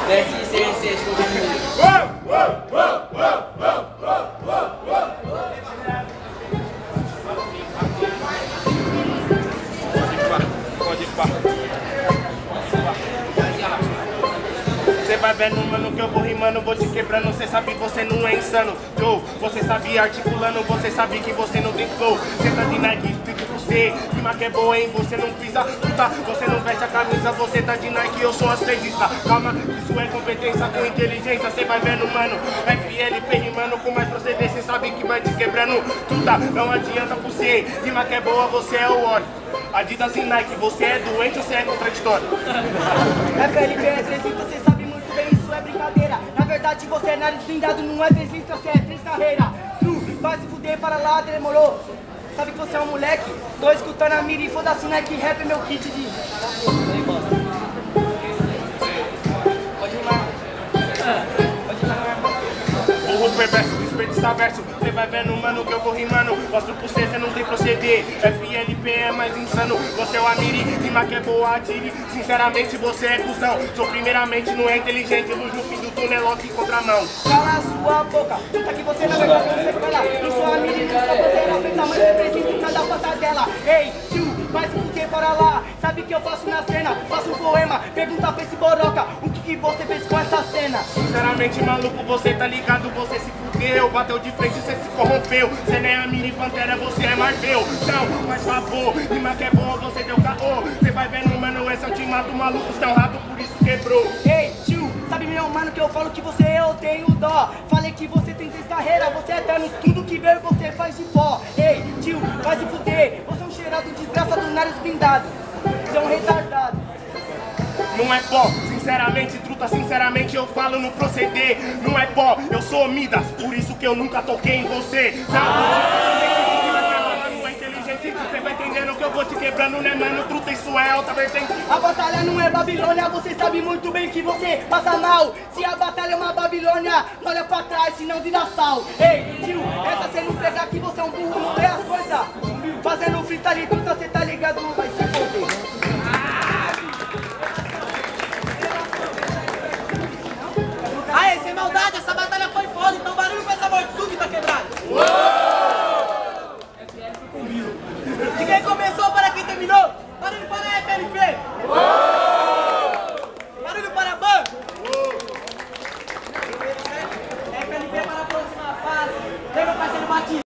SCC, show de música. Pode ir, Cê vai vendo, mano, que eu vou rimando, vou te quebrando. Cê sabe que você não é insano, Joe. Você sabe articulando, você sabe que você não tem flow. Cê tá de Nike, explico pra você. Rima que é boa, hein? Você não pisa, puta. Você não veste a camisa, você tá de Nike, eu sou astrezista. Calma, isso é competência com inteligência. Cê vai vendo, mano, FLP rimando com mais procedência. Cê sabe que vai te quebrando, tudo. Não adianta pra você. Rima que é boa, você é o ódio. Adidas e Nike, você é doente ou você é contraditório? FLP é 300, você sabe muito bem, isso é brincadeira. Na verdade você é nariz blindado, não é 300, você é 3 carreiras. Vai se fuder para lá, demorou. Sabe que você é um moleque? Tô escutando a mira e foda-se, Nike Rap é meu kit de... Pode rimar. Pode rimar. Burro perverso, desperdiçar verso. Cê vai vendo, mano, que eu vou rimando. Mostro pra cê não tem proceder. FLP é mais insano. Você é o Amiri, rima que é boa, atire. Sinceramente, você é cuzão. Sou primeiramente, não é inteligente. Luz no fim do túnel, lock em contramão. Cala a sua boca, puta que você na verdade não sequela. Não sou a Miri, não sou bandeira preta, mas represento cada pata dela. Ei, tio, vai se fuder para lá. Sabe que eu faço na cena, faço um poema. Pergunta pra esse boroca, o que você fez com essa cena? Sinceramente, maluco, você tá ligado, você se fudeu. Bateu de frente, você se corrompeu. Cê não é a mini pantera, você é Marvel. Não, faz favor, rima que é boa, você deu caô. Cê vai vendo, mano, esse é o time do maluco, cê é um rato, por isso quebrou. Ei, tio, sabe meu mano que eu falo que você eu tenho dó. Falei que você tem 3 carreiras, você é eterno, tudo que ver você faz de pó. Ei, tio, vai se fuder, você é um cheirado desgraça do nariz blindado. Você é um retardado. Não é pó, sinceramente, truta, sinceramente eu falo no proceder. Não é pó, eu sou Midas, por isso que eu nunca toquei em você. Não é inteligente, você vai entendendo que eu vou te quebrando, né mano, truta, isso é alta vertente. A batalha não é Babilônia, você sabe muito bem que você passa mal. Se a batalha é uma Babilônia, não olha pra trás, senão vira sal. Ei, tio, essa cê não pegar que você é um burro, não é as coisas. Fazendo freestyle, truta, cê tá ligado, vai se foder. Aê, sem maldade, essa batalha foi foda, então barulho pra essa morte súbita quebrada. De quem começou para quem terminou, barulho para a FLP.